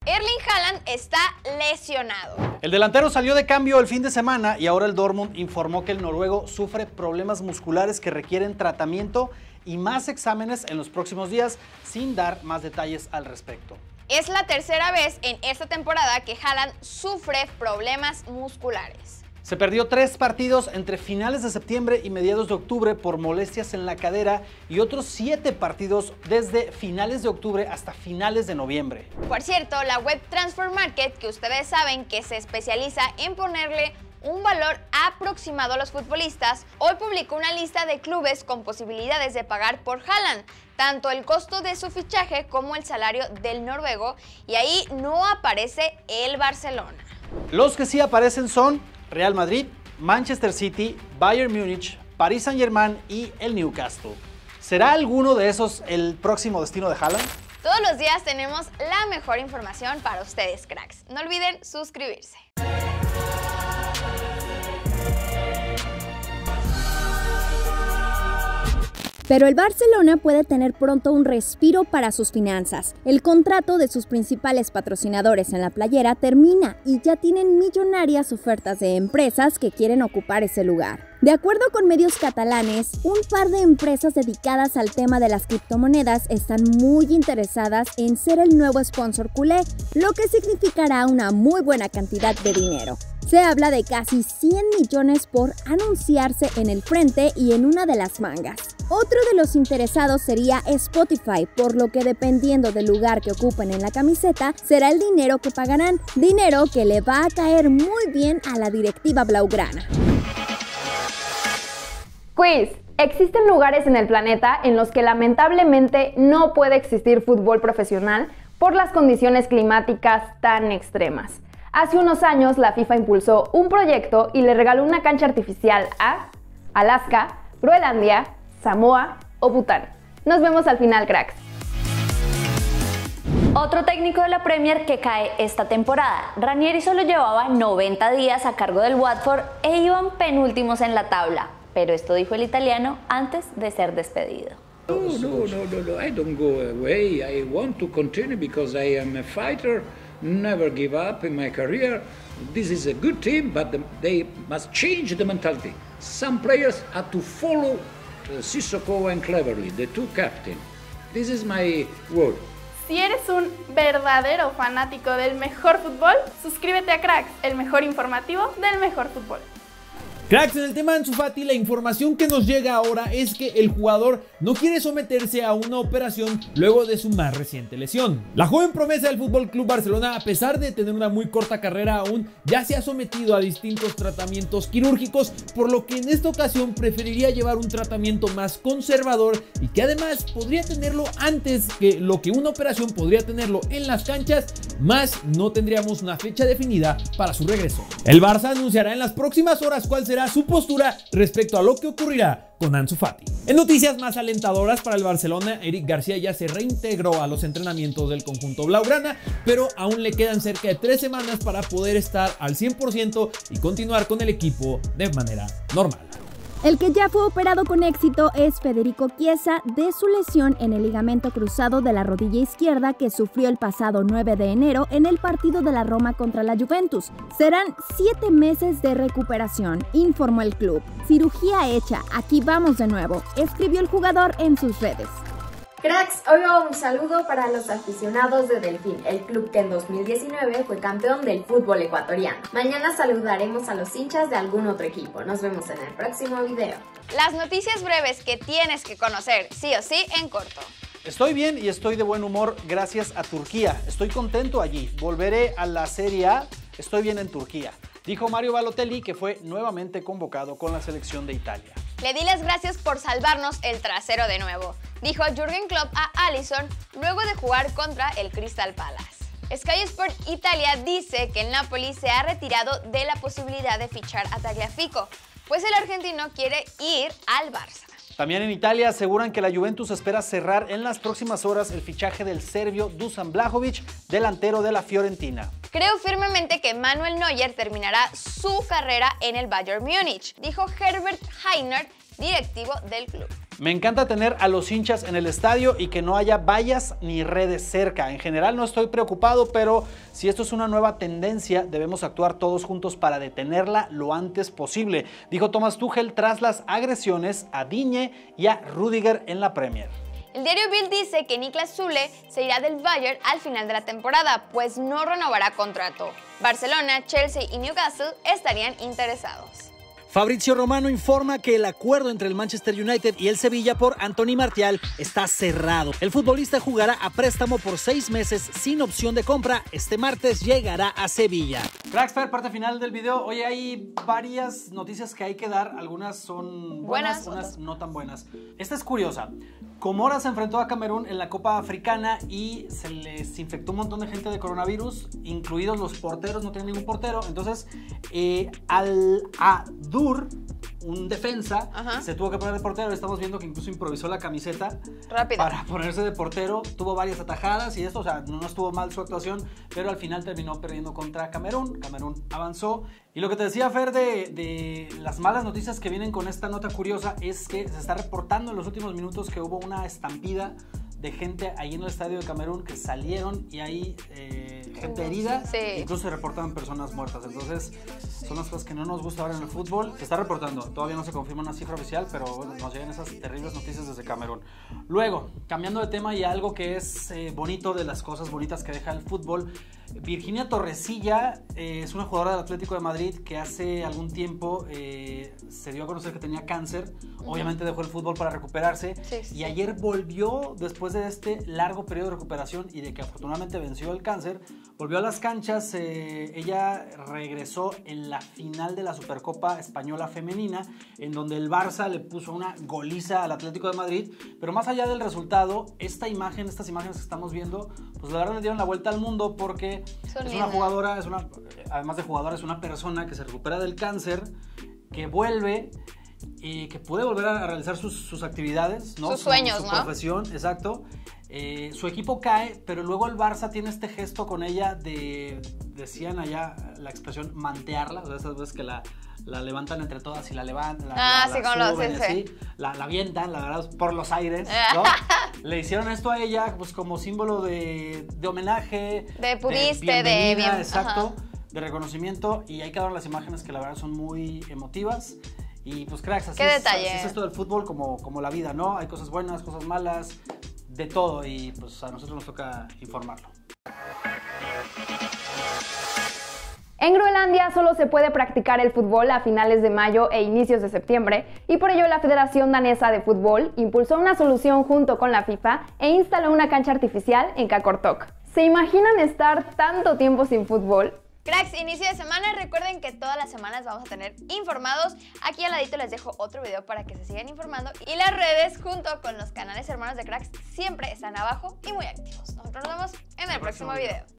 Erling Haaland está lesionado. El delantero salió de cambio el fin de semana y ahora el Dortmund informó que el noruego sufre problemas musculares que requieren tratamiento y más exámenes en los próximos días, sin dar más detalles al respecto. Es la tercera vez en esta temporada que Haaland sufre problemas musculares. Se perdió 3 partidos entre finales de septiembre y mediados de octubre por molestias en la cadera y otros 7 partidos desde finales de octubre hasta finales de noviembre. Por cierto, la web Transfer Market, que ustedes saben que se especializa en ponerle un valor aproximado a los futbolistas, hoy publicó una lista de clubes con posibilidades de pagar por Haaland, tanto el costo de su fichaje como el salario del noruego, y ahí no aparece el Barcelona. Los que sí aparecen son Real Madrid, Manchester City, Bayern Múnich, Paris Saint-Germain y el Newcastle. ¿Será alguno de esos el próximo destino de Haaland? Todos los días tenemos la mejor información para ustedes, cracks. No olviden suscribirse. Pero el Barcelona puede tener pronto un respiro para sus finanzas. El contrato de sus principales patrocinadores en la playera termina y ya tienen millonarias ofertas de empresas que quieren ocupar ese lugar. De acuerdo con medios catalanes, un par de empresas dedicadas al tema de las criptomonedas están muy interesadas en ser el nuevo sponsor culé, lo que significará una muy buena cantidad de dinero. Se habla de casi 100 millones por anunciarse en el frente y en una de las mangas. Otro de los interesados sería Spotify, por lo que dependiendo del lugar que ocupen en la camiseta, será el dinero que pagarán, dinero que le va a caer muy bien a la directiva blaugrana. Quiz. Existen lugares en el planeta en los que lamentablemente no puede existir fútbol profesional por las condiciones climáticas tan extremas. Hace unos años la FIFA impulsó un proyecto y le regaló una cancha artificial a Alaska, Groenlandia, Samoa o Bután. Nos vemos al final, cracks. Otro técnico de la Premier que cae esta temporada. Ranieri solo llevaba 90 días a cargo del Watford e iban penúltimos en la tabla. Pero esto dijo el italiano antes de ser despedido. No, I don't go away. I want to continue because I am a fighter, never give up in my career. This is a good team, but they must change the mentality. Some players have to follow Sissoko and Cleverly, the two captains. This is my word. Si eres un verdadero fanático del mejor fútbol, suscríbete a Cracks, el mejor informativo del mejor fútbol. Cracks, en el tema de Ansu Fati, la información que nos llega ahora es que el jugador no quiere someterse a una operación luego de su más reciente lesión. La joven promesa del FC Barcelona, a pesar de tener una muy corta carrera aún, ya se ha sometido a distintos tratamientos quirúrgicos, por lo que en esta ocasión preferiría llevar un tratamiento más conservador y que además podría tenerlo antes que lo que una operación podría tenerlo en las canchas, más no tendríamos una fecha definida para su regreso. El Barça anunciará en las próximas horas cuál será su postura respecto a lo que ocurrirá con Ansu Fati. En noticias más alentadoras para el Barcelona, Eric García ya se reintegró a los entrenamientos del conjunto blaugrana, pero aún le quedan cerca de 3 semanas para poder estar al 100% y continuar con el equipo de manera normal. El que ya fue operado con éxito es Federico Chiesa de su lesión en el ligamento cruzado de la rodilla izquierda que sufrió el pasado 9 de enero en el partido de la Roma contra la Juventus. Serán 7 meses de recuperación, informó el club. Cirugía hecha, aquí vamos de nuevo, escribió el jugador en sus redes. Cracks, hoy va un saludo para los aficionados de Delfín, el club que en 2019 fue campeón del fútbol ecuatoriano. Mañana saludaremos a los hinchas de algún otro equipo. Nos vemos en el próximo video. Las noticias breves que tienes que conocer sí o sí en corto. Estoy bien y estoy de buen humor gracias a Turquía. Estoy contento allí. Volveré a la Serie A. Estoy bien en Turquía, dijo Mario Balotelli, que fue nuevamente convocado con la selección de Italia. Le di las gracias por salvarnos el trasero de nuevo, dijo Jürgen Klopp a Alisson luego de jugar contra el Crystal Palace. Sky Sport Italia dice que el Napoli se ha retirado de la posibilidad de fichar a Tagliafico, pues el argentino quiere ir al Barça. También en Italia aseguran que la Juventus espera cerrar en las próximas horas el fichaje del serbio Dusan Vlahovic, delantero de la Fiorentina. Creo firmemente que Manuel Neuer terminará su carrera en el Bayern Múnich, dijo Herbert Hainer, directivo del club. Me encanta tener a los hinchas en el estadio y que no haya vallas ni redes cerca. En general no estoy preocupado, pero si esto es una nueva tendencia, debemos actuar todos juntos para detenerla lo antes posible, dijo Thomas Tuchel tras las agresiones a Digne y a Rüdiger en la Premier. El diario Bild dice que Niklas Süle se irá del Bayern al final de la temporada, pues no renovará contrato. Barcelona, Chelsea y Newcastle estarían interesados. Fabrizio Romano informa que el acuerdo entre el Manchester United y el Sevilla por Anthony Martial está cerrado. El futbolista jugará a préstamo por 6 meses sin opción de compra. Este martes llegará a Sevilla. Crackstar, parte final del video. Oye, hay varias noticias que hay que dar. Algunas son buenas, unas no tan buenas. Esta es curiosa. Comoras se enfrentó a Camerún en la Copa Africana y se les infectó un montón de gente de coronavirus, incluidos los porteros, no tienen ningún portero. Entonces, Al-Adur, un defensa, se tuvo que poner de portero. Estamos viendo que incluso improvisó la camiseta para ponerse de portero. Tuvo varias atajadas y esto, o sea, no estuvo mal su actuación, pero al final terminó perdiendo contra Camerún. Camerún avanzó. Y lo que te decía, Fer, de las malas noticias que vienen con esta nota curiosa es que se está reportando en los últimos minutos que hubo una estampida de gente ahí en el estadio de Camerún que salieron y hay gente herida, incluso se reportan personas muertas. Entonces son las cosas que no nos gusta ahora en el fútbol. Se está reportando, todavía no se confirma una cifra oficial, pero bueno, nos llegan esas terribles noticias desde Camerún. Luego, cambiando de tema y algo que es bonito, de las cosas bonitas que deja el fútbol, Virginia Torrecilla es una jugadora del Atlético de Madrid que hace algún tiempo se dio a conocer que tenía cáncer. Obviamente dejó el fútbol para recuperarse y ayer volvió, después de este largo periodo de recuperación y de que afortunadamente venció el cáncer, volvió a las canchas. Ella regresó en la final de la Supercopa Española Femenina, en donde el Barça le puso una goliza al Atlético de Madrid. Pero más allá del resultado, estas imágenes que estamos viendo, pues la verdad le dieron la vuelta al mundo, porque es una jugadora, además de jugadora, es una persona que se recupera del cáncer, que vuelve y que puede volver a realizar sus actividades, ¿no? Sus sueños, su profesión, exacto. Su equipo cae, pero luego el Barça tiene este gesto con ella de, decían allá la expresión, mantearla, o sea, esas veces que la levantan entre todas y la levantan, la suben, así, la avientan, la verdad, por los aires, ¿no? Le hicieron esto a ella, pues como símbolo de homenaje, de pudiste, de bien, exacto, de reconocimiento, y ahí quedaron las imágenes que la verdad son muy emotivas. Y pues cracks, así es esto del fútbol, como la vida, ¿no? Hay cosas buenas, cosas malas, de todo, y pues a nosotros nos toca informarlo. En Groenlandia solo se puede practicar el fútbol a finales de mayo e inicios de septiembre, y por ello la Federación Danesa de Fútbol impulsó una solución junto con la FIFA e instaló una cancha artificial en Qaqortoq. ¿Se imaginan estar tanto tiempo sin fútbol? Cracks, inicio de semana, recuerden que todas las semanas vamos a tener informados. Aquí al ladito les dejo otro video para que se sigan informando. Y las redes junto con los canales hermanos de Cracks siempre están abajo y muy activos. Nosotros nos vemos en el próximo video.